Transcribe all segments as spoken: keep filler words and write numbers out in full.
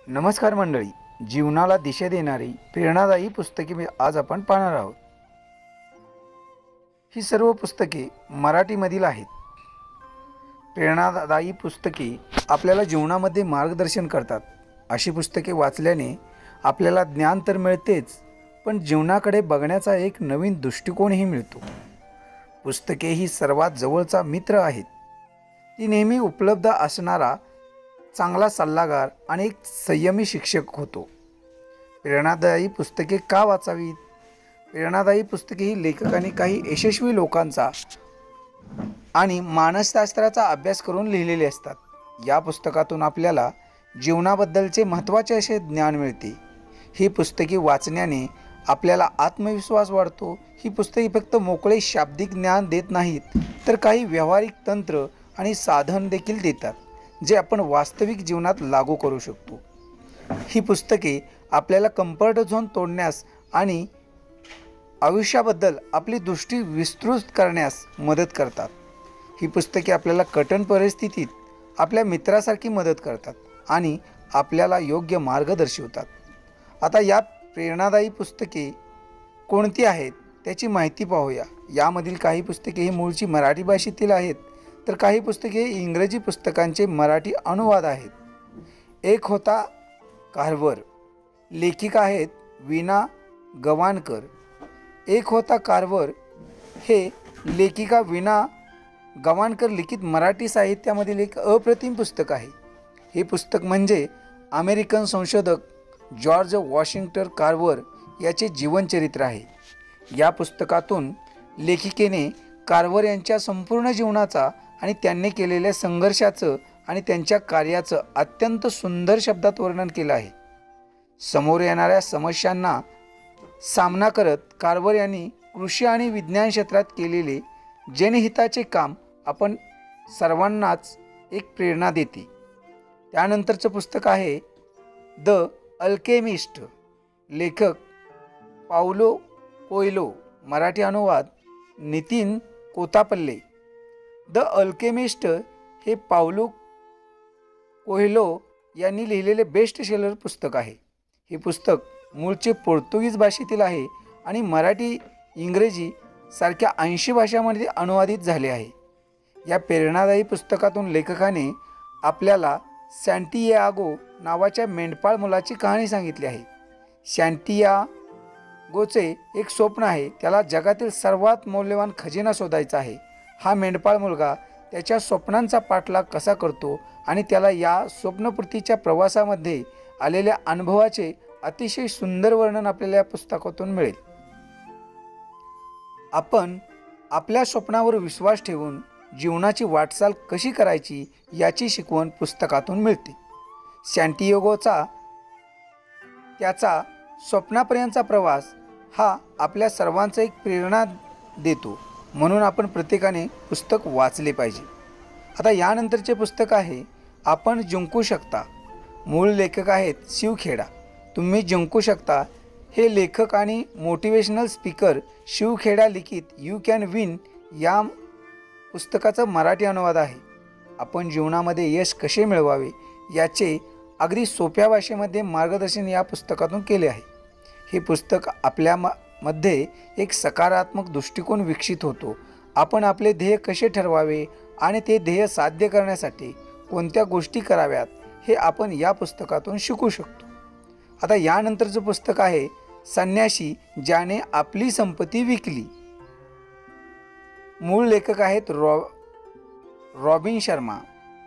नमस्कार मंडळी, जीवनाला दिशा देणारी प्रेरणादायी पुस्तके मी आज आपण पाहणार आहोत। ही सर्व पुस्तके मराठीमधील आहेत। प्रेरणादायी पुस्तके आपल्याला जीवनामध्ये मार्गदर्शन करतात। अशी पुस्तके वाचल्याने आपल्याला ज्ञान तर मिळतेच, पण जीवनाकडे बघण्याचा एक नवीन दृष्टिकोनही मिळतो। पुस्तके ही सर्वात जवळचा मित्र आहेत। ती नेहमी उपलब्ध असणारा चांगला सल्लागार आणि एक संयमी शिक्षक होतो। प्रेरणादायी पुस्तके का वाचावीत? प्रेरणादायी पुस्तके ही लेखकांनी काही यशस्वी लोकांचा आणि मानसशास्त्राचा अभ्यास करून लिहिलेली असतात। या पुस्तकातून आपल्याला जीवनाबद्दलचे महत्त्वाचे असे ज्ञान मिळते। ही पुस्तके वाचण्याने आपल्याला आत्मविश्वास वाढतो। ही पुस्तके फक्त मोकळे शाब्दिक ज्ञान देत नाहीत, तर काही व्यावहारिक तंत्र आणि साधन देखील देतात, जे आपण वास्तविक जीवनात लागू करू शकतो। ही पुस्तके आपल्याला कम्फर्ट झोन तोडण्यास आणि आयुष्याबद्दल आपली दृष्टी विस्तृत करण्यास मदत करतात। ही पुस्तके आपल्याला कठीण परिस्थितीत आपल्या मित्रासारखी मदत करतात आणि आपल्याला योग्य मार्ग दर्शवतात। आता या प्रेरणादायी पुस्तके कोणती आहेत त्याची माहिती पाहूया। यामधील काही पुस्तके ही मूळची मराठी भाषेतील आहेत, तर काही पुस्तके इंग्रजी पुस्तकांचे मराठी अनुवाद आहेत। एक होता कारवर, लेखिका आहेत वीणा गवाणकर। एक होता कारवर हे लेखिका वीणा गवाणकर लिखित मराठी साहित्यामधील एक अप्रतिम पुस्तक आहे। हे पुस्तक म्हणजे अमेरिकन संशोधक जॉर्ज वॉशिंग्टन कारवर याचे जीवनचरित्र आहे। या पुस्तकातून लेखिकेने कारवर यांच्या संपूर्ण जीवनाचा आणि त्यांनी केलेल्या संघर्षाचं आणि त्यांच्या कार्याचं अत्यंत सुंदर शब्दात वर्णन केलं आहे। समोर येणाऱ्या समस्यांना सामना करत कारवर यांनी कृषी आणि विज्ञान क्षेत्रात केलेले जनहिताचे काम आपण सर्वांनाच एक प्रेरणा देते। त्यानंतरचं पुस्तक आहे द अल्केमिस्ट, लेखक पाउलो कोएल्हो, मराठी अनुवाद नितीन कोतापल्ले। द अल्केमिस्ट हे पाउलो कोएल्हो यांनी लिहिलेले बेस्ट सेलर पुस्तक आहे। हे पुस्तक मूळचे पोर्तुगीज भाषेतील आहे आणि मराठी, इंग्रजी सारख्या ऐंशी भाषांमध्ये अनुवादित झाले आहे। या प्रेरणादायी पुस्तकातून लेखकाने आपल्याला सॅन्टियागो नावाच्या मेंढपाळ मुलाची कहाणी सांगितली आहे। सॅन्टियागोचे एक स्वप्न आहे, त्याला जगातील सर्वात मौल्यवान खजिना शोधायचा आहे। हा मेंढपाळ मुलगा त्याच्या स्वप्नांचा पाठलाग कसा करतो आणि त्याला या स्वप्नपूर्तीच्या प्रवासामध्ये आलेल्या अनुभवाचे अतिशय सुंदर वर्णन आपल्याला या पुस्तकातून मिळेल। आपण आपल्या स्वप्नावर विश्वास ठेवून जीवनाची वाटचाल कशी करायची याची शिकवण पुस्तकातून मिळते। सॅन्टियागोचा त्याचा स्वप्नापर्यंतचा प्रवास हा आपल्या सर्वांचा एक प्रेरणा देतो, म्हणून आपण प्रत्येकाने पुस्तक वाचले पाहिजे। आता यानंतरचे पुस्तक आहे आपण जिंकू शकता। मूळ लेखक आहेत शिव खेडा। तुम्ही जिंकू शकता हे लेखक आणि मोटिवेशनल स्पीकर शिव खेडा लिखित यू कॅन विन या पुस्तकाचा मराठी अनुवाद आहे। आपण जीवनामध्ये यश कसे मिळवावे याचे अगदी सोप्या भाषेमध्ये मार्गदर्शन या पुस्तकातून केले आहे। हे पुस्तक आपल्या मध्ये एक सकारात्मक दृष्टिकोन विकसित होतो। आपण आपले ध्येय कसे ठरवावे आणि ते ध्येय साध्य करण्यासाठी कोणत्या गोष्टी कराव्यात हे आपण या पुस्तकातून शिकू शकतो। आता यानंतरचं पुस्तक आहे संन्यासी ज्याने आपली संपत्ती विकली। मूळ लेखक आहेत रॉ रॉबिन शर्मा।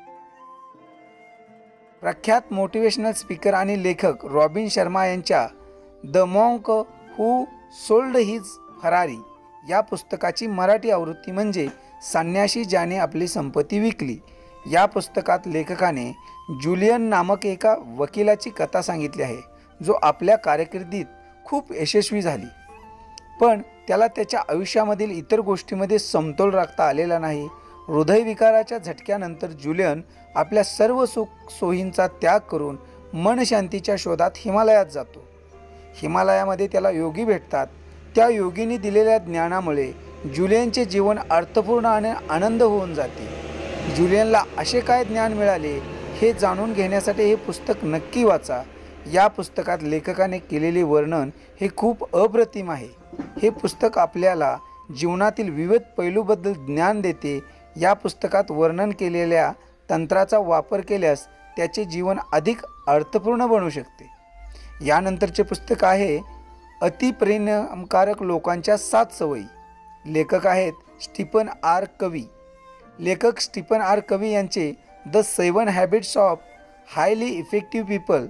प्रख्यात मोटिवेशनल स्पीकर आणि लेखक रॉबिन शर्मा यांच्या the monk who sold his Ferrari या पुस्तकाची मराठी आवृत्ती म्हणजे संन्यासी ज्याने आपली संपत्ती विकली। या पुस्तकात लेखकाने जुलियन नामक एका वकिलाची कथा सांगितली आहे, जो आपल्या कारकिर्दीत खूप यशस्वी झाली, पण त्याला त्याच्या आयुष्यामधील इतर गोष्टींमध्ये समतोल राखता आलेला नाही। हृदयविकाराच्या झटक्यानंतर जुलियन आपल्या सर्व सुख सोयींचा त्याग करून मनशांतीच्या शोधात हिमालयात जातो। हिमालयामध्ये त्याला योगी भेटतात। त्या योगींनी दिलेल्या ज्ञानामुळे जुलियनचे जीवन अर्थपूर्ण आणि आनंद होऊन जाते। जुलियनला असे काय ज्ञान मिळाले हे जाणून घेण्यासाठी हे पुस्तक नक्की वाचा. या पुस्तकात लेखकाने केलेले वर्णन हे खूप अप्रतिम आहे. हे पुस्तक आपल्याला जीवनातील विविध पैलूबद्दल ज्ञान देते. या पुस्तकात वर्णन केलेल्या तंत्राचा वापर केल्यास त्याचे जीवन अधिक अर्थपूर्ण बनू शकते. यानंतरचे पुस्तक आहे अतिपरिणामकारक लोकांच्या सात सवयी. लेखक आहेत स्टीफन आर कवी. लेखक स्टीफन आर कवी यांचे the seven habits of highly effective people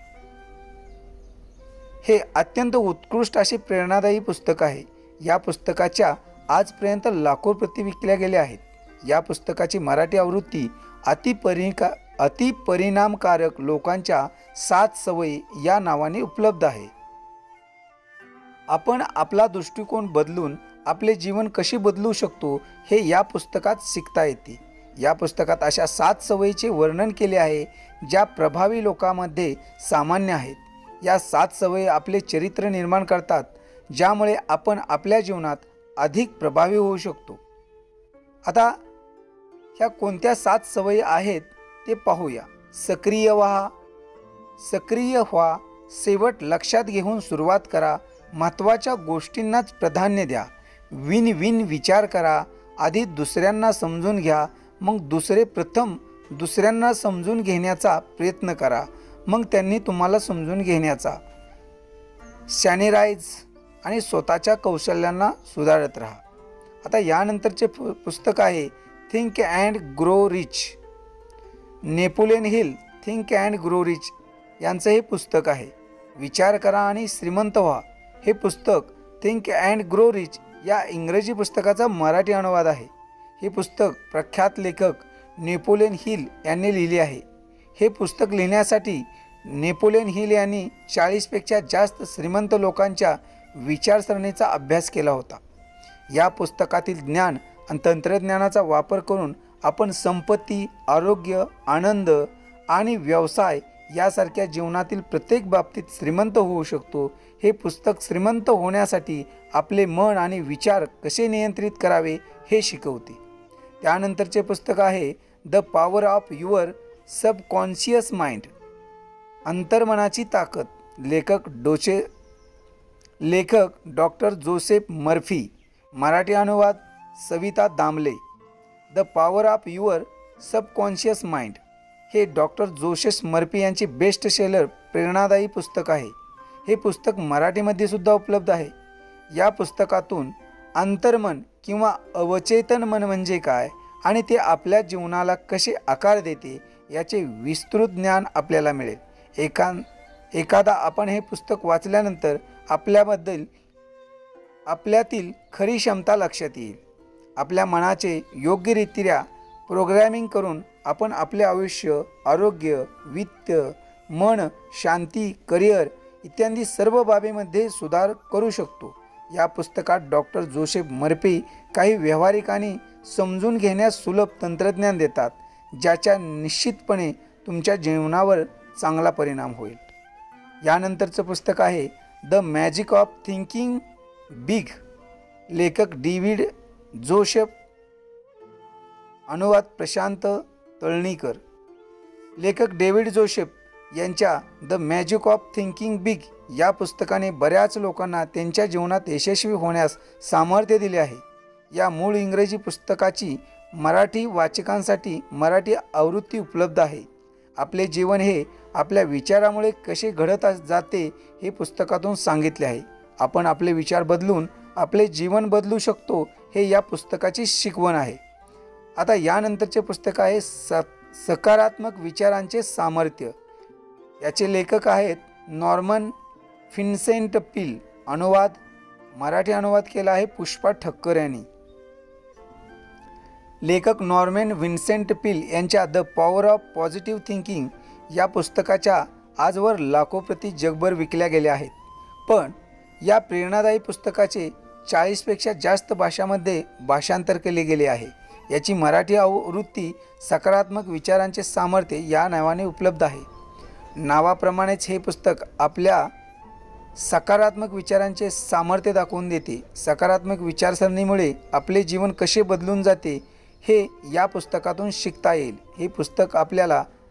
हे अत्यंत उत्कृष्ट असे प्रेरणादायी पुस्तक आहे. या पुस्तकाच्या आजपर्यंत लाखो प्रती विकल्या गेल्या आहेत. या पुस्तकाची मराठी आवृत्ती अतिपरिका अतिपरिणामकारक लोकांच्या सात सवयी या नावाने उपलब्ध आहे. आपण आपला दृष्टिकोन बदलून आपले जीवन कसे बदलू शकतो हे या पुस्तकात शिकता येते. या पुस्तकात अशा सात सवयीचे वर्णन केले आहे ज्या प्रभावी लोकांमध्ये सामान्य आहेत. या सात सवयी आपले चरित्र निर्माण करतात, ज्यामुळे आपण आपल्या जीवनात अधिक प्रभावी होऊ शकतो. आता ह्या कोणत्या सात सवयी आहेत ते पाहूया. सक्रिय व्हा. सक्रिय व्हा. शेवट लक्षात घेऊन सुरुवात करा. महत्त्वाच्या गोष्टींनाच प्राधान्य द्या. विन विन विचार करा. आधी दुसऱ्यांना समजून घ्या, मग दुसरे प्रथम दुसऱ्यांना समजून घेण्याचा प्रयत्न करा, मग त्यांनी तुम्हाला समजून घेण्याचा. शॅनेराइज आणि स्वतःच्या कौशल्यांना सुधारत राहा. आता यानंतरचे पु पुस्तक आहे think and grow rich. Napoleon Hill think and grow rich यांचं हे पुस्तक आहे. विचार करा आणि श्रीमंत व्हा हे पुस्तक थिंक अँड ग्रो रिच या इंग्रजी पुस्तकाचा मराठी अनुवाद आहे. हे पुस्तक प्रख्यात लेखक नेपोलियन हिल यांनी लिहिले आहे. हे पुस्तक लिहिण्यासाठी नेपोलियन हिल यांनी चाळीसपेक्षा जास्त श्रीमंत लोकांच्या विचारसरणीचा अभ्यास केला होता. या पुस्तकातील ज्ञान आणि तंत्रज्ञानाचा वापर करून आपण संपत्ती, आरोग्य, आनंद आणि व्यवसाय यासारख्या जीवनातील प्रत्येक बाबतीत श्रीमंत होऊ शकतो. हे पुस्तक श्रीमंत होण्यासाठी आपले मन आणि विचार कसे नियंत्रित करावे हे शिकवते. त्यानंतरचे पुस्तक आहे the power of your subconscious mind. अंतर्मनाची ताकद. लेखक डोचे लेखक डॉक्टर जोसेफ मर्फी. मराठी अनुवाद Savita Damle. The power of your subconscious mind हे डॉक्टर जोसेफ मर्फी यांचे बेस्ट सेलर प्रेरणादायी पुस्तक आहे. हे पुस्तक मराठीमध्ये सुद्धा उपलब्ध आहे. या पुस्तकातून अंतर्मन किंवा अवचेतन मन म्हणजे काय आणि ते आपल्या जीवनाला कसे आकार देते याचे विस्तृत ज्ञान आपल्याला मिळेल. एका एखादा आपण हे पुस्तक वाचल्यानंतर आपल्याबद्दल आपल्यातील खरी क्षमता लक्षात येईल. आपल्या मनाचे योग्यरित्या प्रोग्रॅमिंग करून आपण आपले आयुष्य, आरोग्य, वित्त, मन, शांती, करिअर इत्यादी सर्व बाबीमध्ये सुधार करू शकतो. या पुस्तकात डॉक्टर जोसेफ मर्फी काही व्यावहारिक आणि समजून घेण्यास सुलभ तंत्रज्ञान देतात, ज्याच्या निश्चितपणे तुमच्या जीवनावर चांगला परिणाम होईल. यानंतरचं पुस्तक आहे the magic of thinking big. लेखक डेव्हिड जोसेफ. अनुवाद प्रशांत तळणीकर. लेखक डेव्हिड जोसेफ यांच्या the magic of thinking big या पुस्तकाने बऱ्याच लोकांना त्यांच्या जीवनात यशस्वी होण्यास सामर्थ्य दिले आहे. या मूळ इंग्रजी पुस्तकाची मराठी वाचकांसाठी मराठी आवृत्ती उपलब्ध आहे. आपले जीवन हे आपल्या विचारामुळे कसे घडत जाते हे पुस्तकातून सांगितले आहे. आपण आपले विचार बदलून आपले जीवन बदलू शकतो हे या पुस्तकाची शिकवण आहे. आता यानंतरचे पुस्तक आहे स सकारात्मक विचारांचे सामर्थ्य. याचे लेखक आहेत नॉर्मन विन्सेंट पील. अनुवाद मराठी अनुवाद केला आहे पुष्पा ठक्कर यांनी. लेखक नॉर्मन विन्सेंट पील यांच्या the power of positive thinking या पुस्तकाच्या आजवर लाखो प्रती जगभर विकल्या गेल्या आहेत. पण या प्रेरणादायी पुस्तकाचे चाळीसपेक्षा जास्त भाषांमध्ये भाषांतर केले गेले आहे. याची मराठी आवृत्ती सकारात्मक विचारांचे सामर्थ्य या नावाने उपलब्ध आहे. नावाप्रमाणेच हे पुस्तक आपल्या सकारात्मक विचारांचे सामर्थ्य दाखवून देते. सकारात्मक विचारसरणीमुळे आपले जीवन कसे बदलून जाते हे या पुस्तकातून शिकता येईल. हे पुस्तक आपल्याला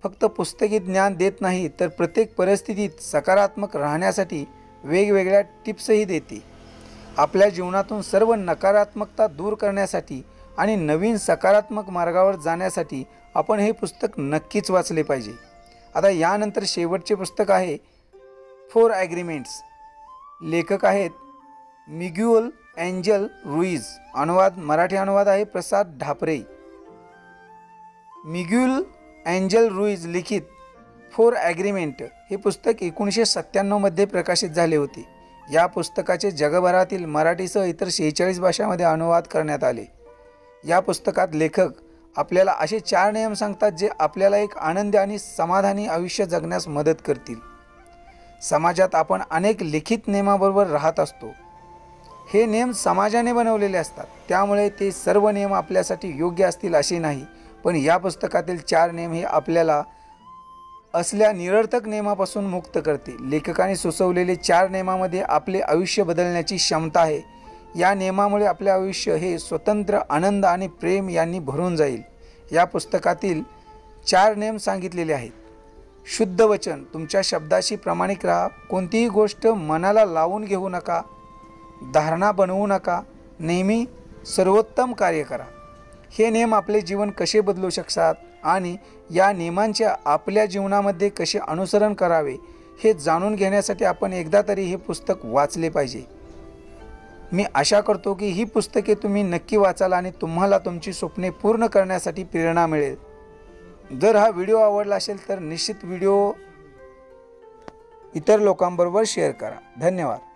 फक्त पुस्तकी ज्ञान देत नाही तर प्रत्येक परिस्थितीत सकारात्मक राहण्यासाठी वेगवेगळ्या टिप्सही देते. आपल्या जीवनातून सर्व नकारात्मकता दूर करण्यासाठी आणि नवीन सकारात्मक मार्गावर जाण्यासाठी आपण हे पुस्तक नक्कीच वाचले पाहिजे. आता यानंतर शेवटचे पुस्तक आहे फोर ॲग्रीमेंट्स. लेखक आहेत मिग्युअल एंजल रुईज. अनुवाद मराठी अनुवाद आहे प्रसाद ढापरे. मिग्युअल एंजल रुईज लिखित फोर ॲग्रीमेंट हे पुस्तक एकोणीसशे सत्त्याण्णवमध्ये प्रकाशित झाले होते. या पुस्तकाचे जगभरातील मराठीसह इतर शेहेचाळीस भाषांमध्ये अनुवाद करण्यात आले. या पुस्तकात लेखक आपल्याला असे चार नियम सांगतात जे आपल्याला एक आनंदी आणि समाधानी आयुष्य जगण्यास मदत करतील. समाजात आपण अनेक लिखित नियमाबरोबर राहत असतो. हे नियम समाजाने बनवलेले असतात, त्यामुळे ते सर्व नियम आपल्यासाठी योग्य असतील असे नाही. पण या पुस्तकातील चार नियम हे आपल्याला असल्या निरर्थक नियमापासून मुक्त करते. लेखकाने सुचवलेले चार नियमामध्ये आपले आयुष्य बदलण्याची क्षमता आहे. या नियमामुळे आपले आयुष्य हे स्वतंत्र, आनंद आणि प्रेम यांनी भरून जाईल. या पुस्तकातील चार नियम सांगितलेले आहेत. शुद्ध वचन, तुमच्या शब्दाशी प्रामाणिक राहा. कोणतीही गोष्ट मनाला लावून घेऊ नका. धारणा बनवू नका. नेहमी सर्वोत्तम कार्य करा. हे नियम आपले जीवन कसे बदलू शकतात आणि या नियमांचे आपल्या जीवनामध्ये कसे अनुसरण करावे हे जाणून घेण्यासाठी आपण एकदा तरी हे पुस्तक वाचले पाहिजे. मी आशा करतो की ही पुस्तके तुम्ही नक्की वाचाल आणि तुम्हाला तुमची स्वप्ने पूर्ण करण्यासाठी प्रेरणा मिळेल. जर हा व्हिडिओ आवडला असेल तर निश्चित व्हिडिओ इतर लोकांबरोबर शेअर करा. धन्यवाद.